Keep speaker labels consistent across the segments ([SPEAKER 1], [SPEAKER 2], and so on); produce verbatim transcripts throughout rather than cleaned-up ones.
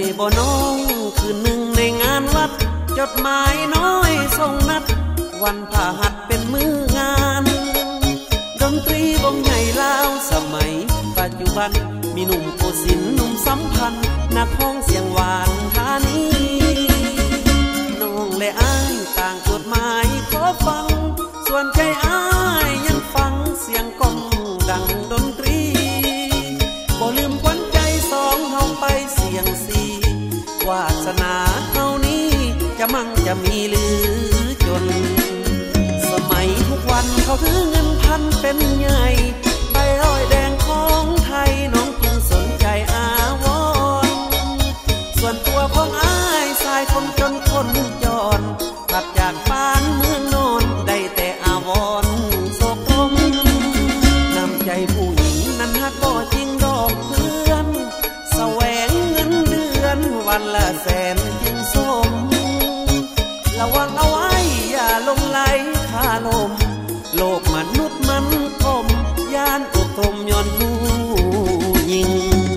[SPEAKER 1] บ่น้องคืนหนึ่งในงานวัดจดหมายน้อยส่งนัดวันพฤหัสเป็นมื้องานดนตรีวงใหญ่ลาวสมัยปัจจุบันมีหนุ่มโกสินทร์หนุ่มสัมพันธ์นักห้องเสียงหวานธานีน้องและอ้ายต่างจดหมายขอฟังส่วนใจอ้ายยังฟังเสียงก้องดังดนตรีบ่ลืมขวัญใจสองเฮาไปเสียงสีวาสนาเฮานี้จะมั่งจะมีหรือจนสมัยทุกวันเขาถือเงินพันเป็นใหญ่ใบร้อยแดงของไทยน้องจึงสนใจอาวรส่วนตัวของอ้ายสายคนจนคนจรกลับจากบ้านเมืองนอนได้แต่อาวรโศกตรมน้ำใจผู้หญิงนั้นฮักก็จริงดอกเพื่อนแสวงเงินเดือนวันละแสนจึงสมระวังเอาไว้อย่าลงไหลคาลมโลกมนุษย์มันคมย่านอุกรมย้อนผู้หญิง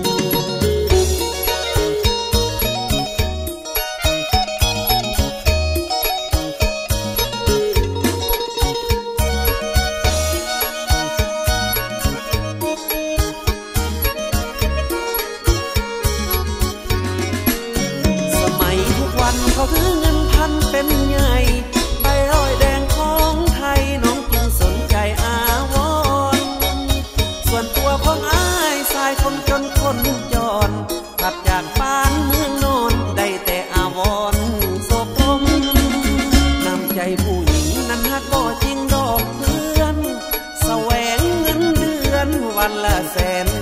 [SPEAKER 1] เขาถือเงินพันเป็นใหญ่ใบร้อยแดงของไทยน้องจึงสนใจอาวรส่วนตัวของอ้ายสายคนจนคนจรกลับจากบ้านเมืองนอนได้แต่อาวรโศกตรมน้ำใจผู้หญิงนั้นฮักก็จริงดอกเพื่อนแสวงเงินเดือนวันละแสน